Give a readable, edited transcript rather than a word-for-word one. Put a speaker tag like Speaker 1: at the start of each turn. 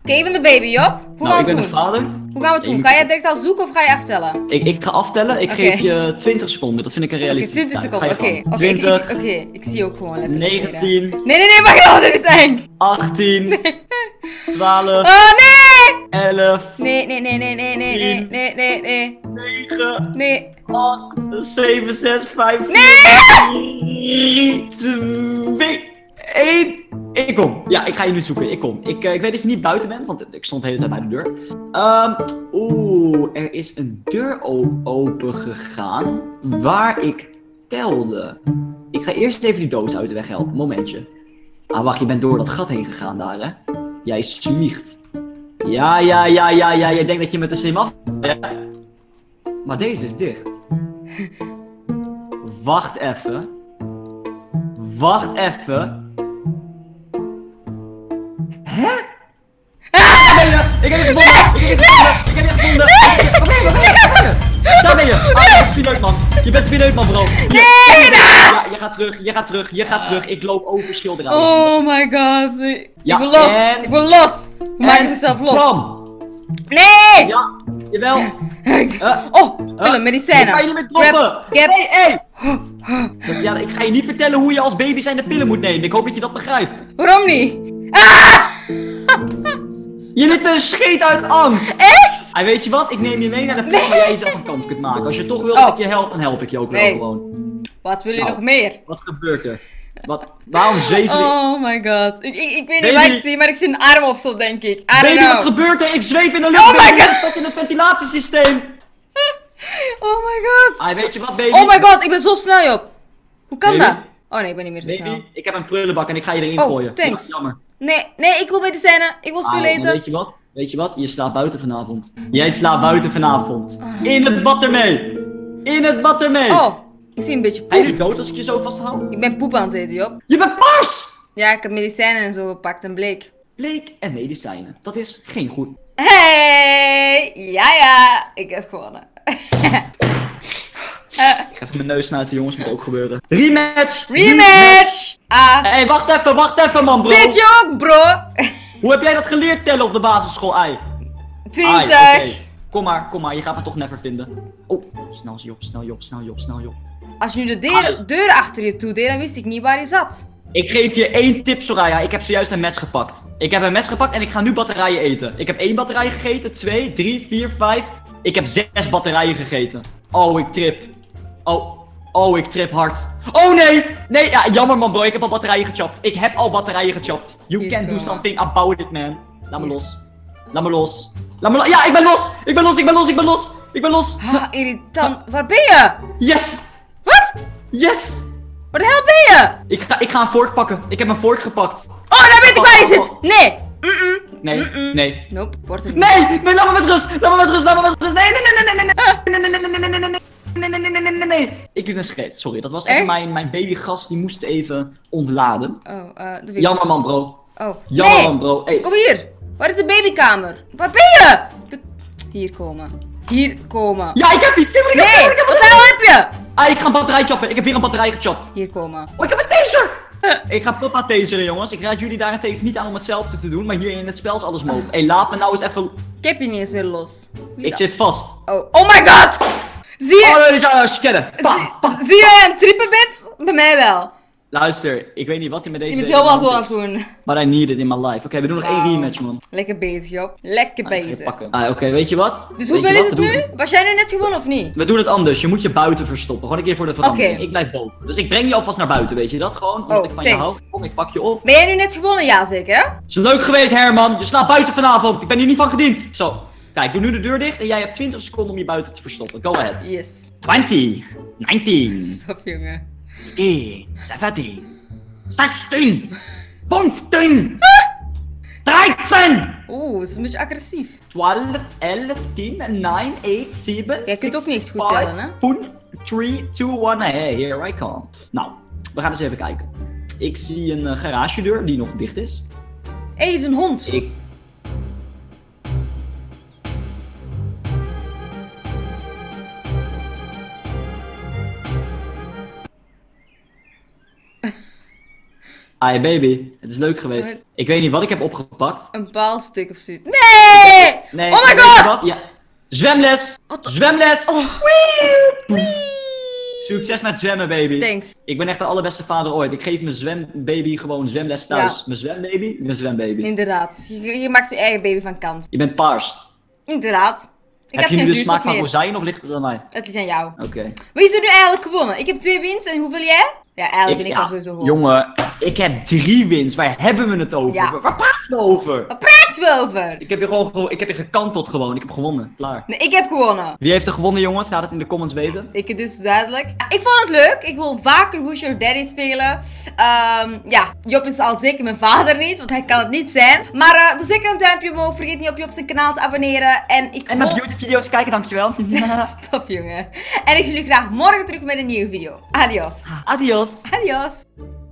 Speaker 1: Oké, ik ben de baby, Job. Hoe gaan we
Speaker 2: ik ben
Speaker 1: het
Speaker 2: de
Speaker 1: doen?
Speaker 2: vader.
Speaker 1: Hoe gaan we het doen? Ga je direct al zoeken of ga je aftellen?
Speaker 2: Ik ga aftellen. Ik
Speaker 1: Oké.
Speaker 2: geef je 20 seconden. Dat vind ik een
Speaker 1: Oké,
Speaker 2: realistische
Speaker 1: 20
Speaker 2: tijd.
Speaker 1: seconden.
Speaker 2: Ga je
Speaker 1: Oké,
Speaker 2: gang.
Speaker 1: oké.
Speaker 2: 20,
Speaker 1: Ik zie ook gewoon letterlijk.
Speaker 2: 19,
Speaker 1: Nee, mag wel, dit is eng.
Speaker 2: 18, 12,
Speaker 1: Oh, nee!
Speaker 2: 11,
Speaker 1: Nee.
Speaker 2: 9,
Speaker 1: Nee.
Speaker 2: 8, 7, 6, 5, 4, 3, 2, 1. Ik kom. Ja, ik ga je nu zoeken. Ik kom. Ik weet dat je niet buiten bent, want ik stond de hele tijd bij de deur. Er is een deur open gegaan waar ik telde. Ik ga eerst even die doos uit de weg helpen. Momentje. Ah, wacht, je bent door dat gat heen gegaan daar, hè? Jij zwiegt. Ja. Je denkt dat je met de slim af... Ja. Maar deze is dicht. Wacht even. Hè? Ik heb je gevonden! Daar ben je! Ah, je bent pineut, man. Je bent pineut, man, bro. Ja, je gaat terug. Ik loop over schilderijen.
Speaker 1: Oh my god. Ik
Speaker 2: Ja,
Speaker 1: wil los.
Speaker 2: en-
Speaker 1: Ik wil los. Hoe maak ik mezelf los?
Speaker 2: Bam!
Speaker 1: Nee!
Speaker 2: Ja, jawel.
Speaker 1: Oh, pillen, medicijnen.
Speaker 2: Ik ga je niet meer droppen.
Speaker 1: Grab.
Speaker 2: Hey! Ja, ik ga je niet vertellen hoe je als baby zijn de pillen moet nemen. Ik hoop dat je dat begrijpt.
Speaker 1: Waarom niet?
Speaker 2: Je liet een scheet uit angst.
Speaker 1: Echt?
Speaker 2: Hey, weet je wat? Ik neem je mee naar de plek waar jij jezelf een kant kunt maken. Als je toch wilt dat ik je help, dan help ik je ook wel
Speaker 1: Nee.
Speaker 2: gewoon.
Speaker 1: Wat wil je
Speaker 2: Nou.
Speaker 1: nog meer?
Speaker 2: Wat gebeurt er? Waarom zweven we?
Speaker 1: Oh my god. Ik weet niet
Speaker 2: Baby.
Speaker 1: wat ik zie, maar ik zie een arm of zo, denk ik. I don't
Speaker 2: Baby, wat
Speaker 1: know.
Speaker 2: gebeurt er? Ik zweef in de lucht.
Speaker 1: Oh my
Speaker 2: baby.
Speaker 1: God.
Speaker 2: Ik zat in het ventilatiesysteem.
Speaker 1: Oh my god.
Speaker 2: Hey, weet je wat, baby?
Speaker 1: Oh my god, ik ben zo snel, Job. Hoe kan
Speaker 2: Baby.
Speaker 1: dat? Oh nee, ik ben niet meer zo snel.
Speaker 2: Baby, ik heb een prullenbak en ik ga je erin
Speaker 1: Oh,
Speaker 2: gooien.
Speaker 1: thanks.
Speaker 2: Ja, jammer.
Speaker 1: Nee, ik wil medicijnen. Ik wil spullen
Speaker 2: Maar
Speaker 1: eten.
Speaker 2: weet je wat? Weet je wat? Je slaapt buiten vanavond. Jij slaapt buiten vanavond. In het bad ermee. In het bad ermee.
Speaker 1: Oh, ik zie een beetje
Speaker 2: Ben je nu
Speaker 1: poep.
Speaker 2: dood als ik je zo vasthoud?
Speaker 1: Ik ben poep aan het eten, Job.
Speaker 2: Je bent paars!
Speaker 1: Ja, ik heb medicijnen en zo gepakt en bleek.
Speaker 2: Bleek en medicijnen. Dat is geen goed.
Speaker 1: Hey! Ja, ik heb gewonnen.
Speaker 2: Ik ga even mijn neus snuiten, jongens. Moet ook gebeuren. Rematch!
Speaker 1: Rematch! Ah,
Speaker 2: Hé, wacht even, man, bro.
Speaker 1: dit je ook, bro!
Speaker 2: Hoe heb jij dat geleerd tellen op de basisschool, ai?
Speaker 1: 20.
Speaker 2: Ai, oké. Kom maar. Je gaat me toch never vinden. Oh, snel Job.
Speaker 1: Als je nu de deur achter je toe deed, dan wist ik niet waar je zat.
Speaker 2: Ik geef je 1 tip, Soraya. Ik heb zojuist een mes gepakt. Ik heb een mes gepakt en ik ga nu batterijen eten. Ik heb 1 batterij gegeten, 2, 3, 4, 5. Ik heb 6 batterijen gegeten. Oh, ik trip. Oh, ik trip hard. Oh, nee! Nee, ja, jammer, man, bro. Ik heb al batterijen gechopt. You
Speaker 1: Hier
Speaker 2: can do
Speaker 1: komen.
Speaker 2: something about it, man. Laat me los. Ja, ik ben los.
Speaker 1: Ah, irritant. Waar ben je?
Speaker 2: Yes!
Speaker 1: Wat?
Speaker 2: Yes!
Speaker 1: Waar de hel ben je?
Speaker 2: Ik ga een vork pakken. Ik heb een vork gepakt.
Speaker 1: Oh, daar weet ik waar je zit. Nee.
Speaker 2: Nee.
Speaker 1: Nope, wordt er niet.
Speaker 2: Nee, laat me met rust. Nee. Ik liet een scheet, sorry. Dat was even
Speaker 1: Echt?
Speaker 2: mijn babygast, die moest even ontladen.
Speaker 1: Oh, dat weet ik.
Speaker 2: Jammer, man, bro.
Speaker 1: Oh,
Speaker 2: Jammer,
Speaker 1: nee.
Speaker 2: man, bro. Hey.
Speaker 1: Kom hier. Waar is de babykamer? Waar ben je? Hier komen.
Speaker 2: Ja, ik heb iets.
Speaker 1: Nee, wat de hel heb je?
Speaker 2: Ah, ik ga een batterij choppen. Ik heb weer een batterij gechopt.
Speaker 1: Hier komen.
Speaker 2: Oh, ik heb een taser. Ik ga papa taseren, jongens. Ik raad jullie daarentegen niet aan om hetzelfde te doen, maar hier in het spel is alles mogelijk. Hey, laat me nou eens even...
Speaker 1: Ik heb je niet eens meer los. Wie is
Speaker 2: Ik
Speaker 1: dat?
Speaker 2: zit vast.
Speaker 1: Oh my god! Zie je,
Speaker 2: Oh, dit is scannen.
Speaker 1: zie je een trippen bent? Bij mij wel.
Speaker 2: Luister, ik weet niet wat hij met deze
Speaker 1: Je bent
Speaker 2: baby
Speaker 1: helemaal zo
Speaker 2: hand
Speaker 1: aan het
Speaker 2: heeft,
Speaker 1: doen.
Speaker 2: but I need it in my life. Oké, we doen nog 1
Speaker 1: Wauw.
Speaker 2: rematch, man.
Speaker 1: Lekker bezig, Job. Lekker
Speaker 2: Ah, ik ga je
Speaker 1: bezig.
Speaker 2: pakken. Ah, oké, weet je wat?
Speaker 1: Dus
Speaker 2: Weet
Speaker 1: hoeveel
Speaker 2: je
Speaker 1: is
Speaker 2: wat?
Speaker 1: het
Speaker 2: We
Speaker 1: nu?
Speaker 2: doen-
Speaker 1: Was jij nu net gewonnen of niet?
Speaker 2: We doen het anders. Je moet je buiten verstoppen. Gewoon een keer voor de verandering.
Speaker 1: Oké.
Speaker 2: Ik blijf boven. Dus ik breng je alvast naar buiten, weet je dat? Gewoon, omdat
Speaker 1: Oh,
Speaker 2: ik van je
Speaker 1: thanks.
Speaker 2: hou. Kom, ik pak je op.
Speaker 1: Ben jij nu net gewonnen? Ja, zeker hè?
Speaker 2: Het is leuk geweest, Herman. Je slaapt buiten vanavond. Ik ben hier niet van gediend. Zo. Kijk, doe nu de deur dicht en jij hebt 20 seconden om je buiten te verstoppen. Go ahead.
Speaker 1: Yes.
Speaker 2: 20, 19,
Speaker 1: Stop, jongen.
Speaker 2: 10, 17, 16, 15, 13,
Speaker 1: Oeh, dat is een beetje agressief.
Speaker 2: 12, 11, 10, 9, 8, 7,
Speaker 1: Jij kunt ook niet echt goed
Speaker 2: 5,
Speaker 1: tellen, hè?
Speaker 2: 5, 3, 2, 1. Hey, here I come. Nou, we gaan eens even kijken. Ik zie een garagedeur die nog dicht is.
Speaker 1: Hé, is een hond.
Speaker 2: Ik... Hi baby, het is leuk geweest. Ik weet niet wat ik heb opgepakt.
Speaker 1: Een balstuk of zoiets. Nee!
Speaker 2: Nee,
Speaker 1: Oh my
Speaker 2: weet je
Speaker 1: god!
Speaker 2: wat? Ja. Zwemles!
Speaker 1: Wat?
Speaker 2: Zwemles!
Speaker 1: Oh.
Speaker 2: Wee! Succes met zwemmen, baby.
Speaker 1: Thanks.
Speaker 2: Ik ben echt de allerbeste vader ooit. Ik geef mijn zwembaby gewoon zwemles thuis.
Speaker 1: Ja.
Speaker 2: Mijn zwembaby, mijn zwembaby.
Speaker 1: Inderdaad. Je maakt je eigen baby van kant.
Speaker 2: Je bent paars.
Speaker 1: Inderdaad. Ik
Speaker 2: Heb
Speaker 1: had
Speaker 2: je nu
Speaker 1: geen
Speaker 2: de smaak
Speaker 1: zuurstof
Speaker 2: van
Speaker 1: meer.
Speaker 2: rozijn of ligt het aan mij?
Speaker 1: Het is aan jou.
Speaker 2: Oké.
Speaker 1: Wie is er nu eigenlijk gewonnen? Ik heb 2 wins en hoeveel jij? Ja, eigenlijk ben ik al sowieso gewonnen.
Speaker 2: Jongen, ik heb 3 wins. Waar hebben we het over?
Speaker 1: Ja.
Speaker 2: Waar praten we over?
Speaker 1: Wat praat we over?
Speaker 2: Ik heb je gekanteld gewoon. Ik heb gewonnen. Klaar.
Speaker 1: Nee, ik heb gewonnen.
Speaker 2: Wie heeft er gewonnen, jongens? Laat het in de comments weten.
Speaker 1: Ik dus duidelijk. Ik vond het leuk. Ik wil vaker Who's Your Daddy spelen. Ja, Job is al zeker mijn vader niet, want hij kan het niet zijn. Maar doe zeker een duimpje omhoog. Vergeet niet op Job zijn kanaal te abonneren. En
Speaker 2: naar beauty video's kijken, dankjewel.
Speaker 1: Stop, jongen. En ik zie jullie graag morgen terug met een nieuwe video. Adios.
Speaker 2: Adios.
Speaker 1: Adios.